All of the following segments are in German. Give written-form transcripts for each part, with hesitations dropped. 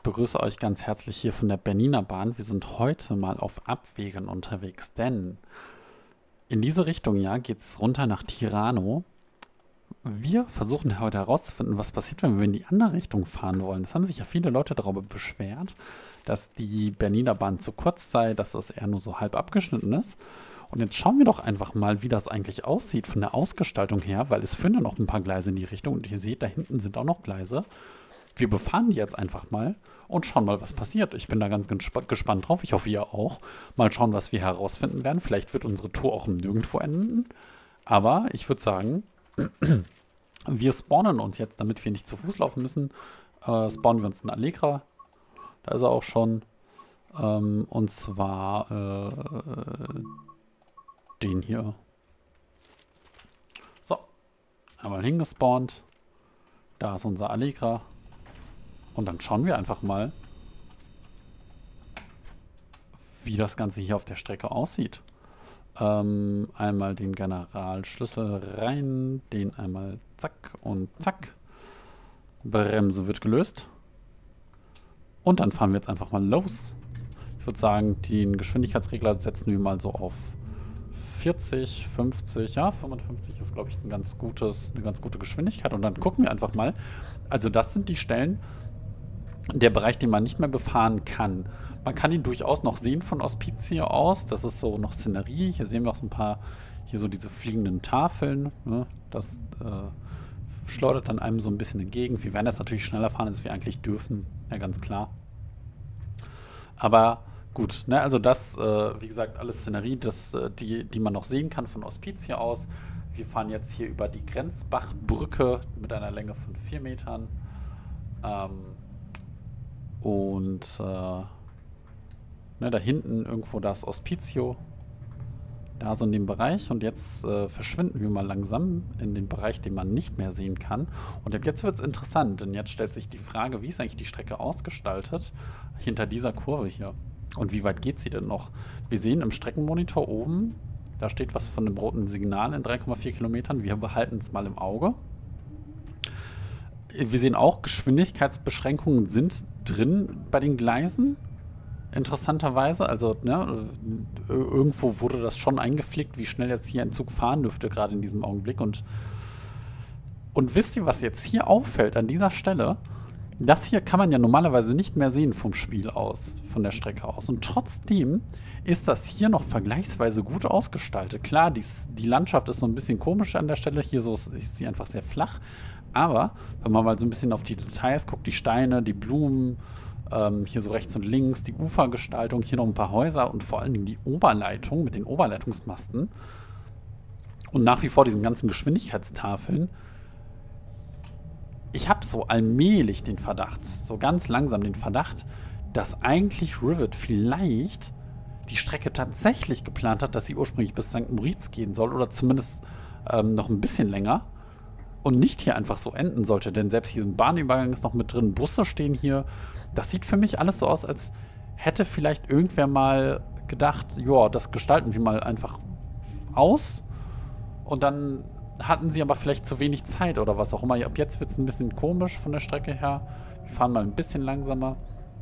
begrüße euch ganz herzlich hier von der Bernina Bahn. Wir sind heute mal auf Abwägen unterwegs, denn in diese Richtung ja geht es runter nach Tirano. Wir versuchen heute herauszufinden, was passiert, wenn wir in die andere Richtung fahren wollen. Es haben sich ja viele Leute darüber beschwert, dass die Bernina Bahn zu kurz sei, dass das eher nur so halb abgeschnitten ist. Und jetzt schauen wir doch einfach mal, wie das eigentlich aussieht von der Ausgestaltung her, weil es führen ja noch ein paar Gleise in die Richtung und ihr seht, da hinten sind auch noch Gleise. Wir befahren die jetzt einfach mal und schauen mal, was passiert. Ich bin da ganz gespannt drauf. Ich hoffe, ihr auch. Mal schauen, was wir herausfinden werden. Vielleicht wird unsere Tour auch im Nirgendwo enden. Aber ich würde sagen, wir spawnen uns jetzt, damit wir nicht zu Fuß laufen müssen. Spawnen wir uns in Allegra. Da ist er auch schon. Und zwar den hier. So, einmal hingespawnt. Da ist unser Allegra. Und dann schauen wir einfach mal, wie das Ganze hier auf der Strecke aussieht. Einmal den Generalschlüssel rein, den einmal zack und zack. Bremse wird gelöst. Und dann fahren wir jetzt einfach mal los. Ich würde sagen, den Geschwindigkeitsregler setzen wir mal so auf 40, 50, ja, 55 ist, glaube ich, eine ganz gute Geschwindigkeit. Und dann gucken wir einfach mal. Also das sind die Stellen, der Bereich, den man nicht mehr befahren kann. Man kann ihn durchaus noch sehen von Hospizio aus. Das ist so noch Szenerie. Hier sehen wir auch so ein paar, hier so diese fliegenden Tafeln. Ne? Das schleudert dann einem so ein bisschen entgegen. Wir werden das natürlich schneller fahren, als wir eigentlich dürfen. Ja, ganz klar. Aber gut, ne? Also das, wie gesagt, alles Szenerie, die man noch sehen kann von Hospizio aus. Wir fahren jetzt hier über die Grenzbachbrücke mit einer Länge von 4 Metern. Ne, da hinten irgendwo da ist Hospizio. Da so in dem Bereich. Und jetzt verschwinden wir mal langsam in den Bereich, den man nicht mehr sehen kann. Und ab jetzt wird es interessant, denn jetzt stellt sich die Frage, wie ist eigentlich die Strecke ausgestaltet hinter dieser Kurve hier? Und wie weit geht sie denn noch? Wir sehen im Streckenmonitor oben, da steht was von einem roten Signal in 3,4 Kilometern. Wir behalten es mal im Auge. Wir sehen auch, Geschwindigkeitsbeschränkungen sind drin bei den Gleisen. Interessanterweise. Also, ne, irgendwo wurde das schon eingepflegt, wie schnell jetzt hier ein Zug fahren dürfte, gerade in diesem Augenblick. Und wisst ihr, was jetzt hier auffällt an dieser Stelle? Das hier kann man ja normalerweise nicht mehr sehen vom Spiel aus, von der Strecke aus. Und trotzdem ist das hier noch vergleichsweise gut ausgestaltet. Klar, die Landschaft ist so ein bisschen komisch an der Stelle. Hier so ist sie einfach sehr flach. Aber wenn man mal so ein bisschen auf die Details guckt, die Steine, die Blumen, hier so rechts und links, die Ufergestaltung, hier noch ein paar Häuser und vor allen Dingen die Oberleitung mit den Oberleitungsmasten und nach wie vor diesen ganzen Geschwindigkeitstafeln. Ich habe so allmählich den Verdacht, so ganz langsam den Verdacht, dass eigentlich Rivet vielleicht die Strecke tatsächlich geplant hat, dass sie ursprünglich bis St. Moritz gehen soll oder zumindest noch ein bisschen länger. Und nicht hier einfach so enden sollte, denn selbst hier ein Bahnübergang ist noch mit drin, Busse stehen hier. Das sieht für mich alles so aus, als hätte vielleicht irgendwer mal gedacht, ja, das gestalten wir mal einfach aus. Und dann hatten sie aber vielleicht zu wenig Zeit oder was auch immer. Ab jetzt wird es ein bisschen komisch von der Strecke her. Wir fahren mal ein bisschen langsamer.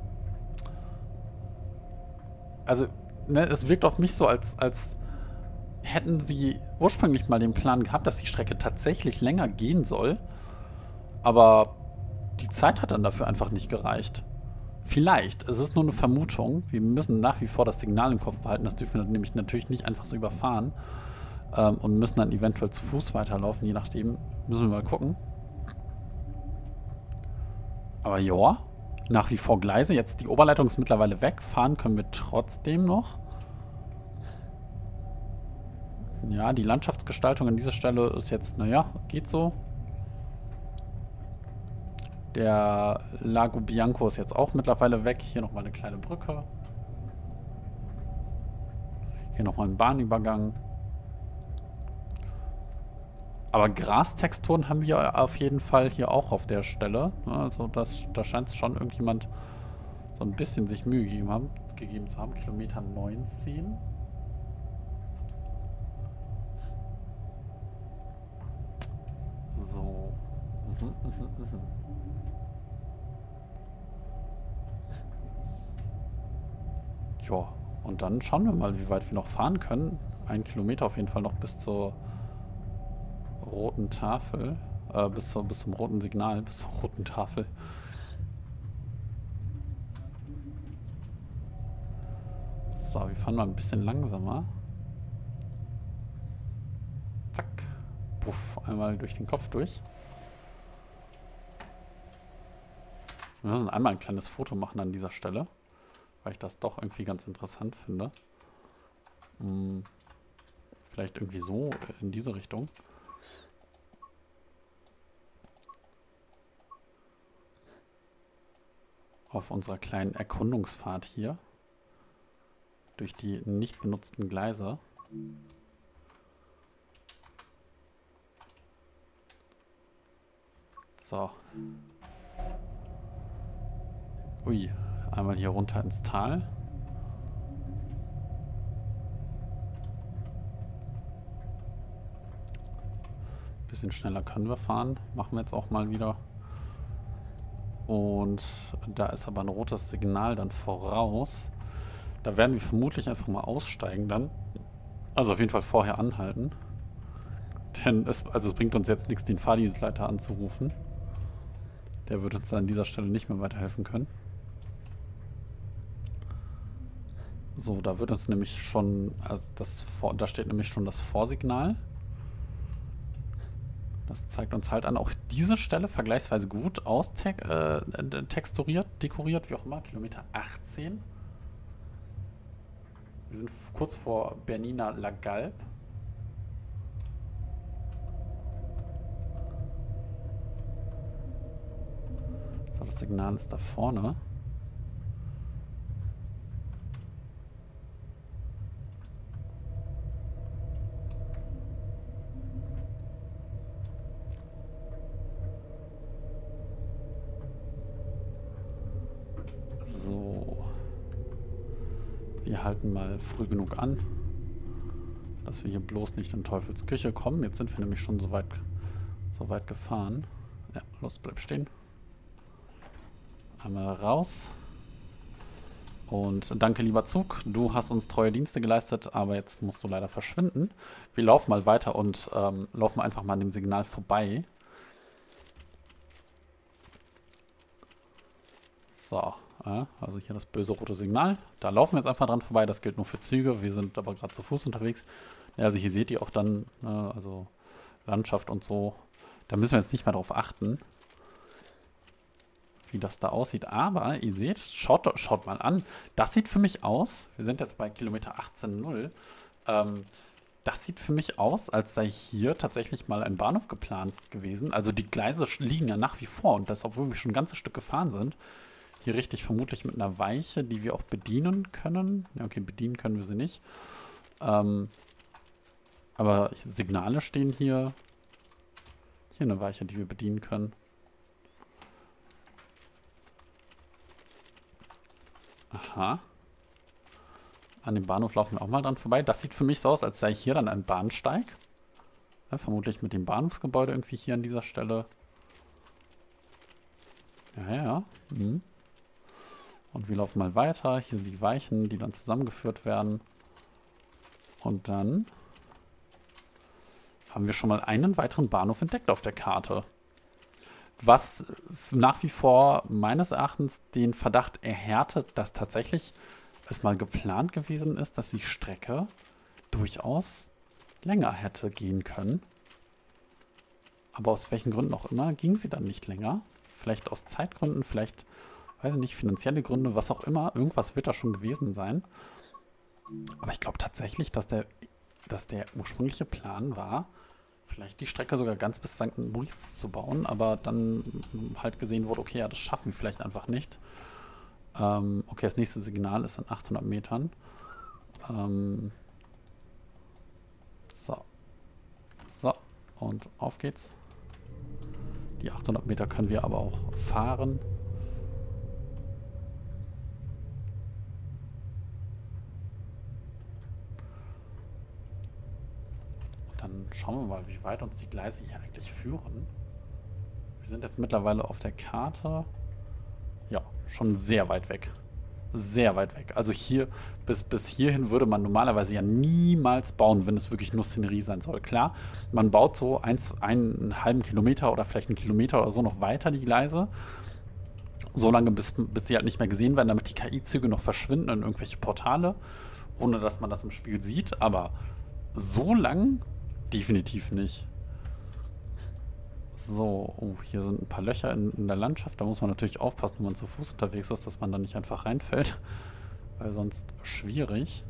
Also, ne, es wirkt auf mich so, als hätten sie ursprünglich mal den Plan gehabt, dass die Strecke tatsächlich länger gehen soll, aber die Zeit hat dann dafür einfach nicht gereicht. Vielleicht, es ist nur eine Vermutung. Wir müssen nach wie vor das Signal im Kopf behalten, das dürfen wir nämlich natürlich nicht einfach so überfahren und müssen dann eventuell zu Fuß weiterlaufen, je nachdem. Müssen wir mal gucken. Aber ja, nach wie vor Gleise. Jetzt die Oberleitung ist mittlerweile weg. Fahren können wir trotzdem noch. Ja, die Landschaftsgestaltung an dieser Stelle ist jetzt, naja, geht so. Der Lago Bianco ist jetzt auch mittlerweile weg. Hier nochmal eine kleine Brücke. Hier nochmal ein Bahnübergang. Aber Grastexturen haben wir auf jeden Fall hier auch auf der Stelle. Also da scheint es schon irgendjemand so ein bisschen sich Mühe gegeben zu haben. Kilometer 19. So. Ja, und dann schauen wir mal, wie weit wir noch fahren können. 1 Kilometer auf jeden Fall noch bis zur roten Tafel. Bis zum roten Signal, bis zur roten Tafel. So, wir fahren mal ein bisschen langsamer. Zack. Puff, einmal durch den Kopf durch. Wir müssen einmal ein kleines Foto machen an dieser Stelle, weil ich das doch irgendwie ganz interessant finde. Vielleicht irgendwie so in diese Richtung. Auf unserer kleinen Erkundungsfahrt hier. Durch die nicht benutzten Gleise. So. Ui, einmal hier runter ins Tal. Bisschen schneller können wir fahren. Machen wir jetzt auch mal wieder. Und da ist aber ein rotes Signal dann voraus. Da werden wir vermutlich einfach mal aussteigen dann. Also auf jeden Fall vorher anhalten. Denn es bringt uns jetzt nichts, den Fahrdienstleiter anzurufen. Der wird uns an dieser Stelle nicht mehr weiterhelfen können. So, da wird uns nämlich schon, da steht nämlich schon das Vorsignal. Das zeigt uns halt an, auch diese Stelle vergleichsweise gut aus, texturiert, dekoriert, wie auch immer, Kilometer 18. Wir sind kurz vor Bernina-la-Galbe. So, das Signal ist da vorne. So. Wir halten mal früh genug an, dass wir hier bloß nicht in Teufels Küche kommen. Jetzt sind wir nämlich schon so weit gefahren. Ja, los, bleib stehen. Einmal raus. Und danke, lieber Zug. Du hast uns treue Dienste geleistet, aber jetzt musst du leider verschwinden. Wir laufen mal weiter und laufen einfach mal an dem Signal vorbei. So, also hier das böse rote Signal. Da laufen wir jetzt einfach dran vorbei. Das gilt nur für Züge. Wir sind aber gerade zu Fuß unterwegs. Ja, also hier seht ihr auch dann, also Landschaft und so. Da müssen wir jetzt nicht mehr drauf achten, wie das da aussieht. Aber ihr seht, schaut mal an. Das sieht für mich aus, wir sind jetzt bei Kilometer 18,0. Das sieht für mich aus, als sei hier tatsächlich mal ein Bahnhof geplant gewesen. Also die Gleise liegen ja nach wie vor. Und das, obwohl wir schon ein ganzes Stück gefahren sind. Hier richtig vermutlich mit einer Weiche, die wir auch bedienen können. Ja, okay, bedienen können wir sie nicht. Aber Signale stehen hier. Hier eine Weiche, die wir bedienen können. Aha. An dem Bahnhof laufen wir auch mal dran vorbei. Das sieht für mich so aus, als sei hier dann ein Bahnsteig. Ja, vermutlich mit dem Bahnhofsgebäude irgendwie hier an dieser Stelle. Ja. Und wir laufen mal weiter. Hier sind die Weichen, die dann zusammengeführt werden. Und dann haben wir schon mal einen weiteren Bahnhof entdeckt auf der Karte. Was nach wie vor meines Erachtens den Verdacht erhärtet, dass tatsächlich es mal geplant gewesen ist, dass die Strecke durchaus länger hätte gehen können. Aber aus welchen Gründen auch immer ging sie dann nicht länger. Vielleicht aus Zeitgründen, vielleicht, weiß ich nicht, finanzielle Gründe, was auch immer. Irgendwas wird da schon gewesen sein. Aber ich glaube tatsächlich, dass der ursprüngliche Plan war, vielleicht die Strecke sogar ganz bis St. Moritz zu bauen, aber dann halt gesehen wurde, okay, ja, das schaffen wir vielleicht einfach nicht. Okay, das nächste Signal ist an 800 Metern. So, und auf geht's. Die 800 Meter können wir aber auch fahren. Dann schauen wir mal, wie weit uns die Gleise hier eigentlich führen. Wir sind jetzt mittlerweile auf der Karte. Ja, schon sehr weit weg. sehr weit weg. Also hier, bis hierhin würde man normalerweise ja niemals bauen, wenn es wirklich nur Szenerie sein soll. Klar, man baut so einen halben Kilometer oder vielleicht einen Kilometer oder so noch weiter die Gleise. So lange, bis die halt nicht mehr gesehen werden, damit die KI-Züge noch verschwinden in irgendwelche Portale, ohne dass man das im Spiel sieht. Aber so lang definitiv nicht. So, oh, hier sind ein paar Löcher in der Landschaft. Da muss man natürlich aufpassen, wenn man zu Fuß unterwegs ist, dass man da nicht einfach reinfällt. Weil sonst schwierig.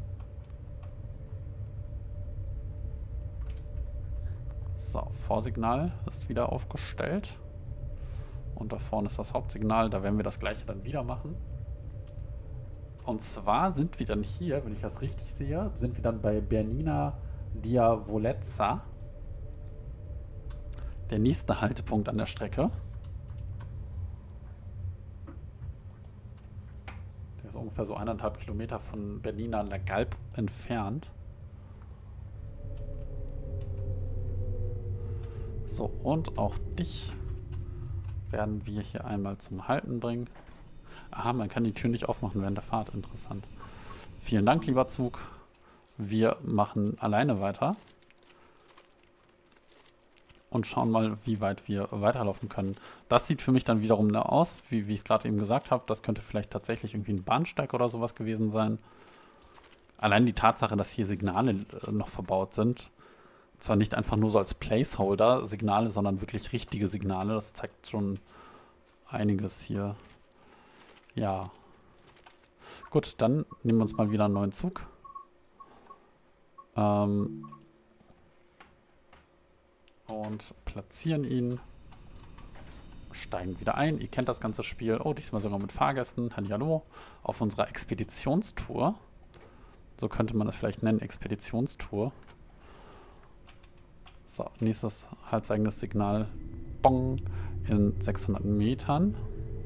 So, Vorsignal ist wieder aufgestellt. Und da vorne ist das Hauptsignal. Da werden wir das gleiche dann wieder machen. Und zwar sind wir dann hier, wenn ich das richtig sehe, sind wir dann bei Bernina Diavolezza. Der nächste Haltepunkt an der Strecke. Der ist ungefähr so 1,5 Kilometer von Bernina La Galp entfernt. So, und auch dich werden wir hier einmal zum Halten bringen. Aha, man kann die Tür nicht aufmachen während der Fahrt. Interessant. Vielen Dank, lieber Zug. Wir machen alleine weiter. Und schauen mal, wie weit wir weiterlaufen können. Das sieht für mich dann wiederum aus, wie ich es gerade eben gesagt habe. Das könnte vielleicht tatsächlich irgendwie ein Bahnsteig oder sowas gewesen sein. Allein die Tatsache, dass hier Signale noch verbaut sind. Zwar nicht einfach nur so als Placeholder Signale, sondern wirklich richtige Signale. Das zeigt schon einiges hier. Ja. Gut, dann nehmen wir uns mal wieder einen neuen Zug. Und platzieren ihn. Steigen wieder ein. Ihr kennt das ganze Spiel. Oh, diesmal sogar mit Fahrgästen. Hallihallo. Auf unserer Expeditionstour. So könnte man das vielleicht nennen, Expeditionstour. So, nächstes halseigenes Signal. Bong. In 600 Metern.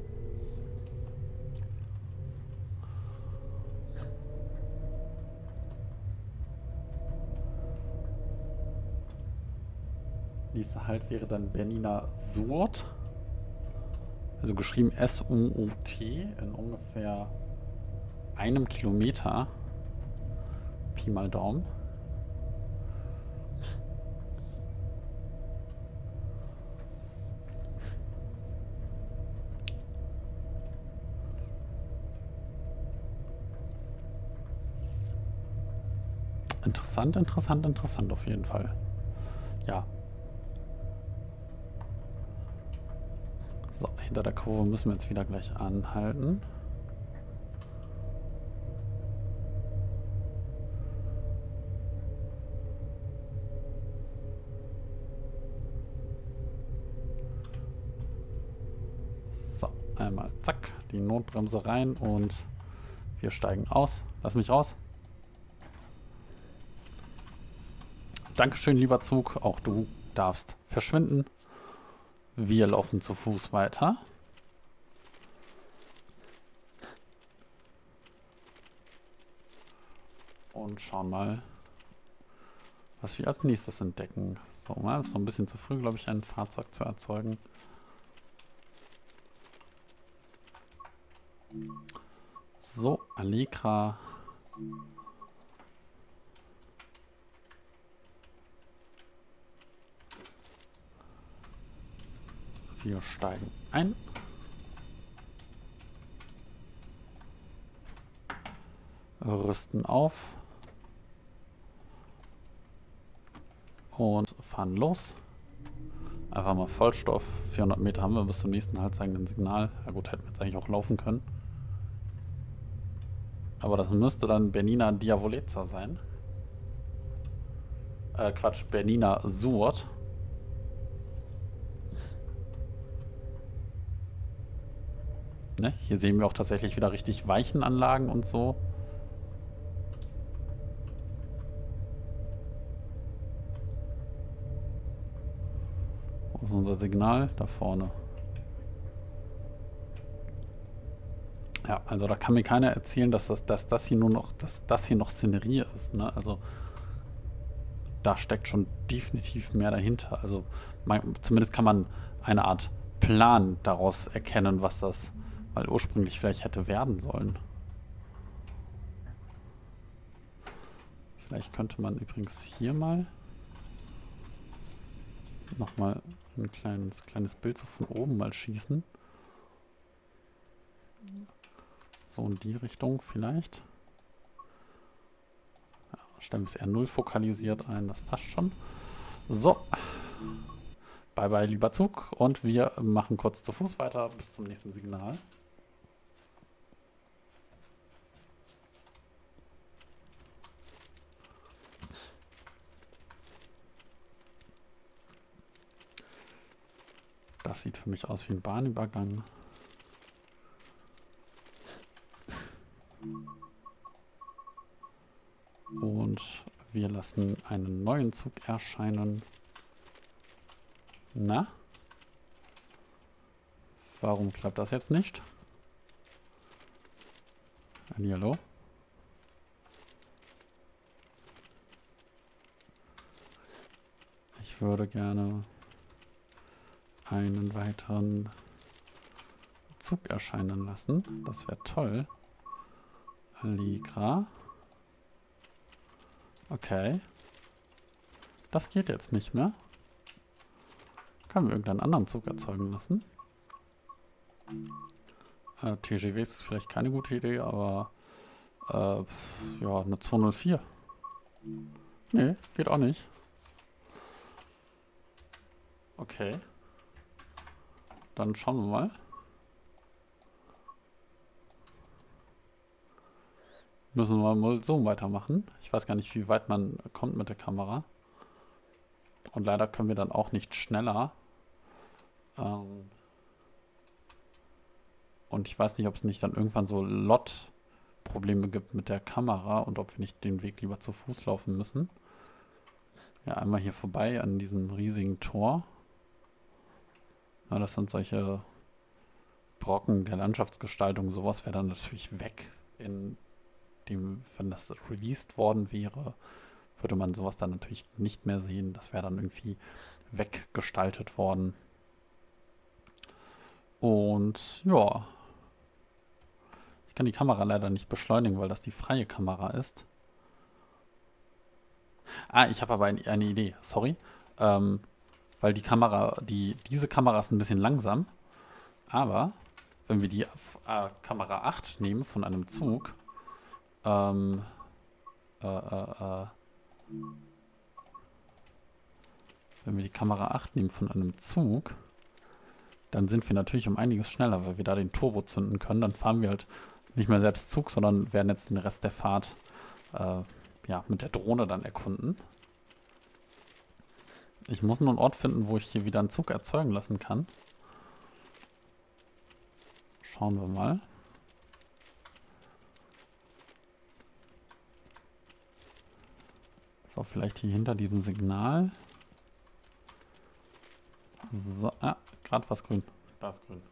Nächster Halt wäre dann Bernina Suort. Also geschrieben S-U-O-T in ungefähr 1 Kilometer. Pi mal Daumen. Interessant, interessant, interessant auf jeden Fall. Ja. So, hinter der Kurve müssen wir jetzt wieder gleich anhalten. So, einmal zack, die Notbremse rein und wir steigen aus. Lass mich raus. Dankeschön, lieber Zug. Auch du darfst verschwinden. Wir laufen zu Fuß weiter. Und schauen mal, was wir als nächstes entdecken. So, mal ist noch ein bisschen zu früh, glaube ich, ein Fahrzeug zu erzeugen. So, Allegra. Wir steigen ein. Rüsten auf. Und fahren los. Einfach mal Vollstoff. 400 Meter haben wir bis zum nächsten haltseigenden Signal. Ja gut, hätten wir jetzt eigentlich auch laufen können. Aber das müsste dann Bernina Diavolezza sein. Quatsch, Bernina Suort. Ne? Hier sehen wir auch tatsächlich wieder richtig Weichenanlagen und so. Wo ist unser Signal? Da vorne. Ja, also da kann mir keiner erzählen, dass das hier noch Szenerie ist. Ne? Also da steckt schon definitiv mehr dahinter. Also zumindest kann man eine Art Plan daraus erkennen, was mal ursprünglich vielleicht hätte werden sollen. Vielleicht könnte man übrigens hier mal nochmal ein kleines Bild so von oben mal schießen. So in die Richtung vielleicht. Ja, stellen wir es R0 fokalisiert ein, das passt schon. So. Bye bye, lieber Zug. Und wir machen kurz zu Fuß weiter bis zum nächsten Signal. Das sieht für mich aus wie ein Bahnübergang. Und wir lassen einen neuen Zug erscheinen. Na? Warum klappt das jetzt nicht? Hallo? Ich würde gerne einen weiteren Zug erscheinen lassen. Das wäre toll. Allegra. Okay. Das geht jetzt nicht mehr. Können wir irgendeinen anderen Zug erzeugen lassen? TGW ist vielleicht keine gute Idee, aber ja, eine 204. Nee, geht auch nicht. Okay. Dann schauen wir mal. Müssen wir mal so weitermachen. Ich weiß gar nicht, wie weit man kommt mit der Kamera. Und leider können wir dann auch nicht schneller. Und ich weiß nicht, ob es nicht dann irgendwann so Lot-Probleme gibt mit der Kamera und ob wir nicht den Weg lieber zu Fuß laufen müssen. Ja, einmal hier vorbei an diesem riesigen Tor. Ja, das sind solche Brocken der Landschaftsgestaltung. Sowas wäre dann natürlich weg. Wenn das released worden wäre, würde man sowas dann natürlich nicht mehr sehen. Das wäre dann irgendwie weggestaltet worden. Und ja, ich kann die Kamera leider nicht beschleunigen, weil das die freie Kamera ist. Ich habe aber eine Idee, sorry. Weil diese Kamera ist ein bisschen langsam. Aber wenn wir die Kamera 8 nehmen von einem Zug, wenn wir die Kamera 8 nehmen von einem Zug, dann sind wir natürlich um einiges schneller, weil wir da den Turbo zünden können. Dann fahren wir halt nicht mehr selbst Zug, sondern werden jetzt den Rest der Fahrt ja, mit der Drohne dann erkunden. Ich muss nur einen Ort finden, wo ich hier wieder einen Zug erzeugen lassen kann. Schauen wir mal. So, vielleicht hier hinter diesem Signal. So, gerade was grün. Da ist grün.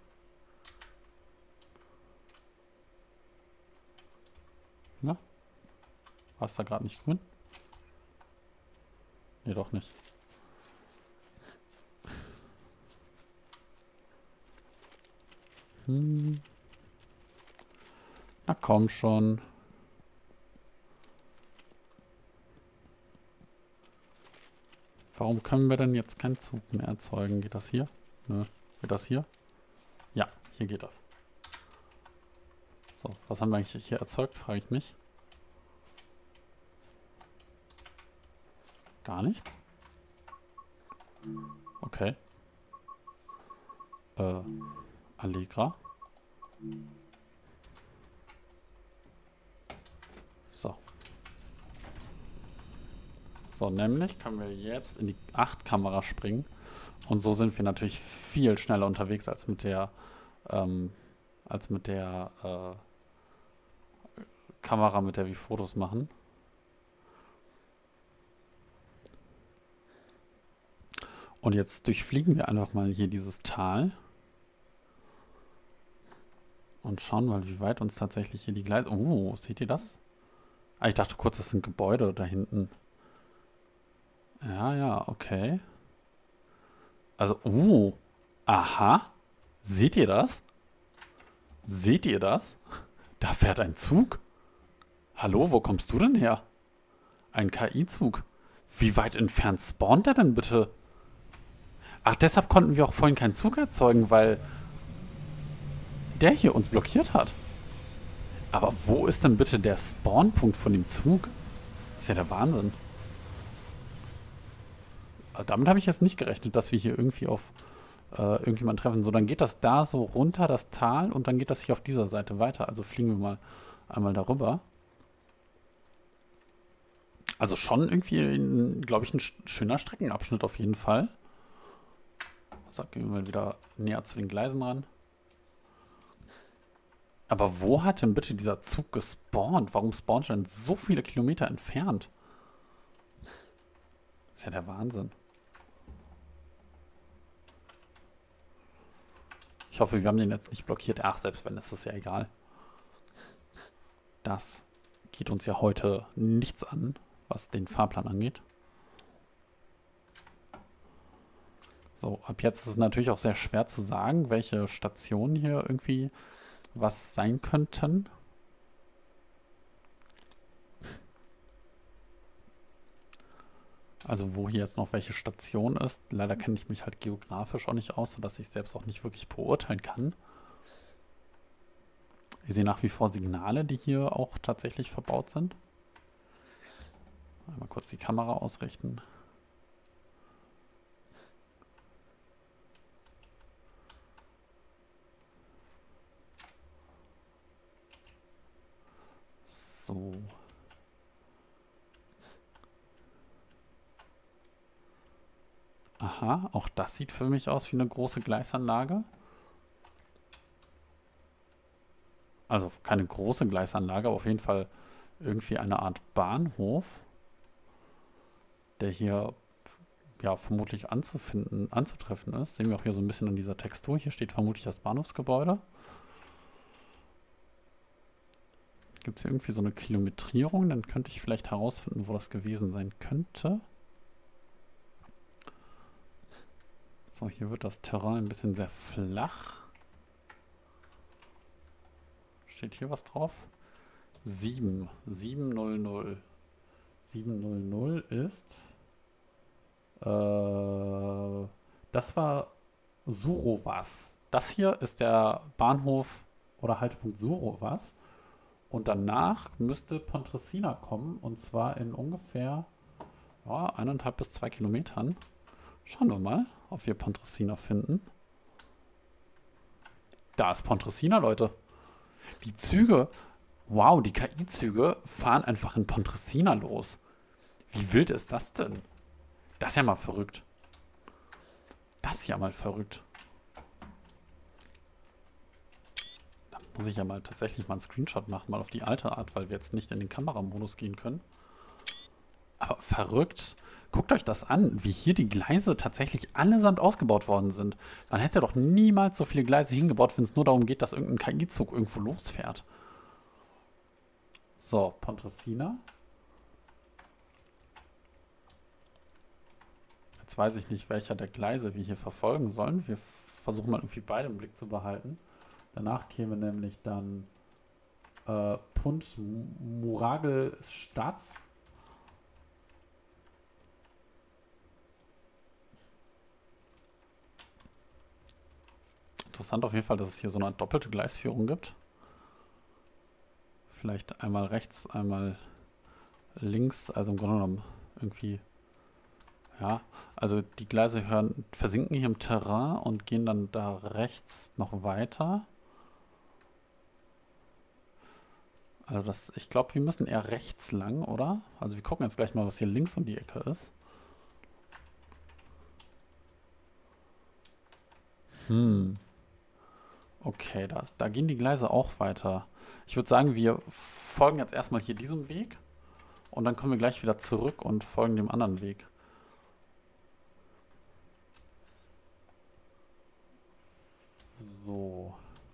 Na? War es da gerade nicht grün? Nee, doch nicht. Na komm schon. Warum können wir denn jetzt keinen Zug mehr erzeugen? Geht das hier? Nö. Geht das hier? Ja, hier geht das. So, was haben wir eigentlich hier erzeugt, frage ich mich. Gar nichts? Okay. Allegra. So. So, nämlich können wir jetzt in die 8-Kamera springen. Und so sind wir natürlich viel schneller unterwegs als mit der Kamera, mit der wir Fotos machen. Und jetzt durchfliegen wir einfach mal hier dieses Tal. Und schauen mal, wie weit uns tatsächlich hier die Gleise... seht ihr das? Ich dachte kurz, das sind Gebäude da hinten. Ja, okay. Also, aha. Seht ihr das? Seht ihr das? Da fährt ein Zug. Hallo, wo kommst du denn her? Ein KI-Zug. Wie weit entfernt spawnt der denn bitte? Ach, deshalb konnten wir auch vorhin keinen Zug erzeugen, weil der hier uns blockiert hat. Aber wo ist denn bitte der Spawnpunkt von dem Zug? Das ist ja der Wahnsinn. Damit habe ich jetzt nicht gerechnet, dass wir hier irgendwie auf irgendjemanden treffen. So, dann geht das da so runter, das Tal, und dann geht das hier auf dieser Seite weiter. Also fliegen wir mal einmal darüber. Also schon irgendwie, glaube ich, ein schöner Streckenabschnitt auf jeden Fall. So, gehen wir mal wieder näher zu den Gleisen ran. Aber wo hat denn bitte dieser Zug gespawnt? Warum spawnt er denn so viele Kilometer entfernt? Das ist ja der Wahnsinn. Ich hoffe, wir haben den jetzt nicht blockiert. Ach, selbst wenn, ist das ja egal. Das geht uns ja heute nichts an, was den Fahrplan angeht. So, ab jetzt ist es natürlich auch sehr schwer zu sagen, welche Stationen hier irgendwie was sein könnten. Also wo hier jetzt noch welche Station ist. Leider kenne ich mich halt geografisch auch nicht aus, sodass ich es selbst auch nicht wirklich beurteilen kann. Ich sehe nach wie vor Signale, die hier auch tatsächlich verbaut sind. Einmal kurz die Kamera ausrichten. So. Aha, auch das sieht für mich aus wie eine große Gleisanlage. Also keine große Gleisanlage, aber auf jeden Fall irgendwie eine Art Bahnhof, der hier ja vermutlich anzutreffen ist. Sehen wir auch hier so ein bisschen an dieser Textur. Hier steht vermutlich das Bahnhofsgebäude. Gibt es hier irgendwie so eine Kilometrierung? Dann könnte ich vielleicht herausfinden, wo das gewesen sein könnte. So, hier wird das Terrain ein bisschen sehr flach. Steht hier was drauf? 700. 700 ist... das war Surowas. Das hier ist der Bahnhof oder Haltepunkt Surowas. Und danach müsste Pontresina kommen. Und zwar in ungefähr 1,5 bis 2 Kilometern. Schauen wir mal, ob wir Pontresina finden. Da ist Pontresina, Leute. Die Züge, wow, die KI-Züge fahren einfach in Pontresina los. Wie wild ist das denn? Das ist ja mal verrückt. Das ist ja mal verrückt. Da muss ich ja mal tatsächlich mal einen Screenshot machen, mal auf die alte Art, weil wir jetzt nicht in den Kameramodus gehen können. Aber verrückt. Guckt euch das an, wie hier die Gleise tatsächlich allesamt ausgebaut worden sind. Man hätte doch niemals so viele Gleise hingebaut, wenn es nur darum geht, dass irgendein KI-Zug irgendwo losfährt. So, Pontresina. Jetzt weiß ich nicht, welcher der Gleise wir hier verfolgen sollen. Wir versuchen mal irgendwie beide im Blick zu behalten. Danach käme nämlich dann Punt Muragel Stadt. Interessant auf jeden Fall, dass es hier so eine doppelte Gleisführung gibt. Vielleicht einmal rechts, einmal links. Also im Grunde genommen irgendwie... Ja, also die Gleise versinken hier im Terrain und gehen dann da rechts noch weiter. Also ich glaube, wir müssen eher rechts lang, oder? Also wir gucken jetzt gleich mal, was hier links um die Ecke ist. Okay, da gehen die Gleise auch weiter. Ich würde sagen, wir folgen jetzt erstmal hier diesem Weg und dann kommen wir gleich wieder zurück und folgen dem anderen Weg. So.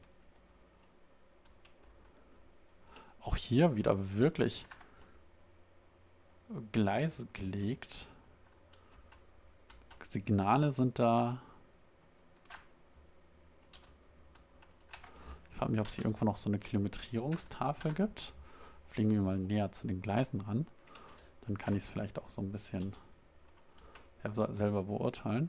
Auch hier wieder wirklich Gleise gelegt. Signale sind da. frage mich, ob es hier irgendwo noch so eine Kilometrierungstafel gibt. Fliegen wir mal näher zu den Gleisen ran. Dann kann ich es vielleicht auch so ein bisschen selber beurteilen.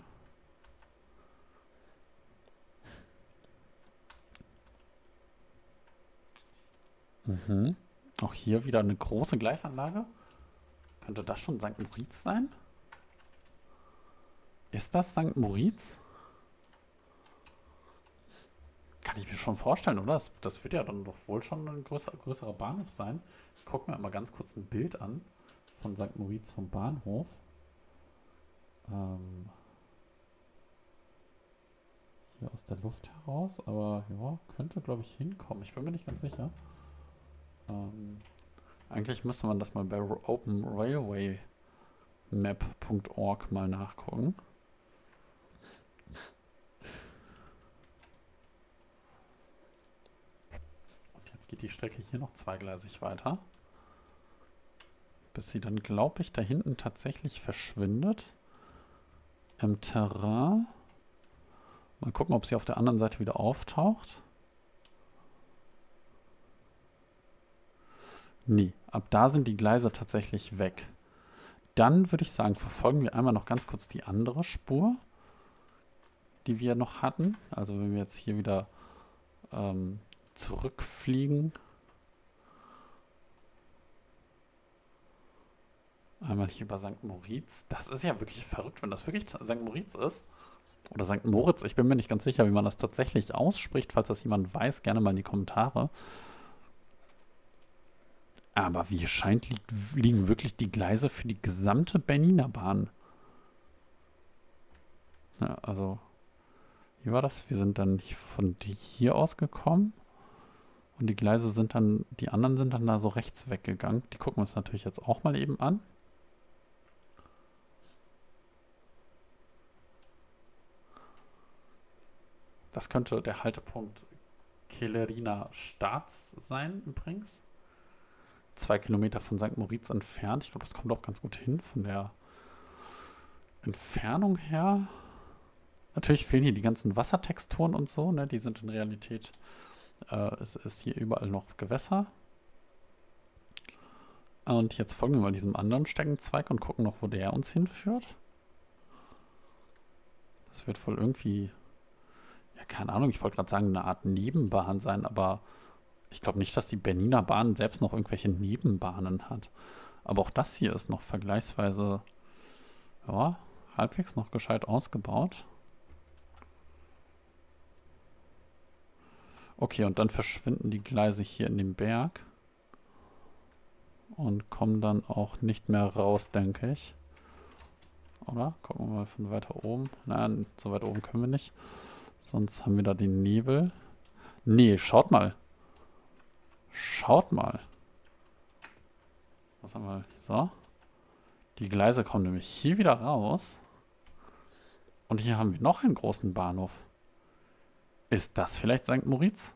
Mhm. Auch hier wieder eine große Gleisanlage. Könnte das schon St. Moritz sein? Ist das St. Moritz? Kann ich mir schon vorstellen, oder? Das wird ja dann doch wohl schon ein größerer Bahnhof sein. Ich gucke mir mal ganz kurz ein Bild an von St. Moritz vom Bahnhof. Hier aus der Luft heraus, aber ja, könnte, glaube ich, hinkommen. Ich bin mir nicht ganz sicher. Eigentlich müsste man das mal bei openrailwaymap.org mal nachgucken. Und jetzt geht die Strecke hier noch zweigleisig weiter. Bis sie dann, glaube ich, da hinten tatsächlich verschwindet. Im Terrain. Mal gucken, ob sie auf der anderen Seite wieder auftaucht. Nee, ab da sind die Gleise tatsächlich weg. Dann würde ich sagen, verfolgen wir einmal noch ganz kurz die andere Spur, die wir noch hatten. Also wenn wir jetzt hier wieder zurückfliegen. Einmal hier über St. Moritz. Das ist ja wirklich verrückt, wenn das wirklich St. Moritz ist. Oder St. Moritz. Ich bin mir nicht ganz sicher, wie man das tatsächlich ausspricht. Falls das jemand weiß, gerne mal in die Kommentare. Aber wie es scheint, liegen wirklich die Gleise für die gesamte Berniner Bahn. Ja, also, wie war das? Wir sind dann von hier aus gekommen. Und die Gleise sind dann, die anderen sind dann da so rechts weggegangen. Die gucken wir uns natürlich jetzt auch mal eben an. Das könnte der Haltepunkt Kelleriner Staats sein, übrigens. 2 Kilometer von St. Moritz entfernt. Ich glaube, das kommt auch ganz gut hin von der Entfernung her. Natürlich fehlen hier die ganzen Wassertexturen und so, ne? Die sind in Realität, es ist hier überall noch Gewässer. Und jetzt folgen wir mal diesem anderen Steckenzweig und gucken noch, wo der uns hinführt. Das wird wohl irgendwie, ja, keine Ahnung, ich wollte gerade sagen, eine Art Nebenbahn sein, aber ich glaube nicht, dass die Berniner Bahn selbst noch irgendwelche Nebenbahnen hat. Aber auch das hier ist noch vergleichsweise, ja, halbwegs noch gescheit ausgebaut. Okay, und dann verschwinden die Gleise hier in dem Berg. Und kommen dann auch nicht mehr raus, denke ich. Oder? Gucken wir mal von weiter oben. Nein, so weit oben können wir nicht. Sonst haben wir da den Nebel. Nee, schaut mal. Schaut mal. Was haben wir? So. Die Gleise kommen nämlich hier wieder raus. Und hier haben wir noch einen großen Bahnhof. Ist das vielleicht St. Moritz?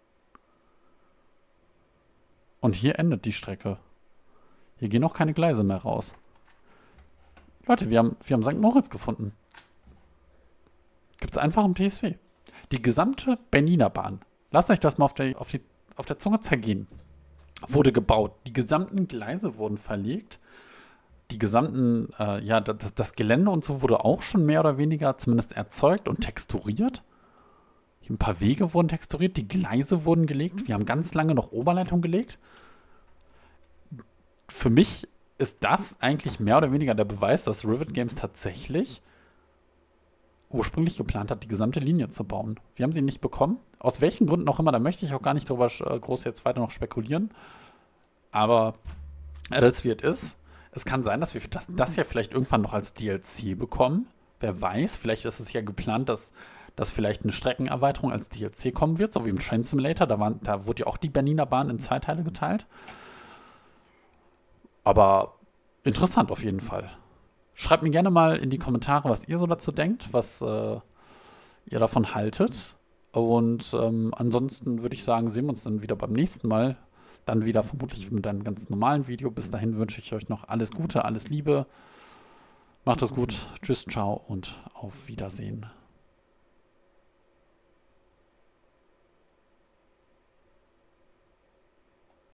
Und hier endet die Strecke. Hier gehen auch keine Gleise mehr raus. Leute, wir haben St. Moritz gefunden. Gibt es einfach im TSW. Die gesamte Berniner Bahn. Lasst euch das mal auf der Zunge zergehen. Wurde gebaut. Die gesamten Gleise wurden verlegt. Die gesamten, ja, das Gelände und so wurde auch schon mehr oder weniger zumindest erzeugt und texturiert. Hier ein paar Wege wurden texturiert. Die Gleise wurden gelegt. Wir haben ganz lange noch Oberleitung gelegt. Für mich ist das eigentlich mehr oder weniger der Beweis, dass Rivet Games tatsächlich ursprünglich geplant hat, die gesamte Linie zu bauen. Wir haben sie nicht bekommen. Aus welchen Gründen auch immer, da möchte ich auch gar nicht drüber groß jetzt weiter noch spekulieren. Aber das wie es ist. Es kann sein, dass wir das ja vielleicht irgendwann noch als DLC bekommen. Wer weiß, vielleicht ist es ja geplant, dass vielleicht eine Streckenerweiterung als DLC kommen wird, so wie im Train Simulator. Da wurde ja auch die Berniner Bahn in 2 Teile geteilt. Aber interessant auf jeden Fall. Schreibt mir gerne mal in die Kommentare, was ihr so dazu denkt, was ihr davon haltet. Und ansonsten würde ich sagen, sehen wir uns dann wieder beim nächsten Mal. Dann wieder vermutlich mit einem ganz normalen Video. Bis dahin wünsche ich euch noch alles Gute, alles Liebe. Macht es gut. Tschüss, ciao und auf Wiedersehen.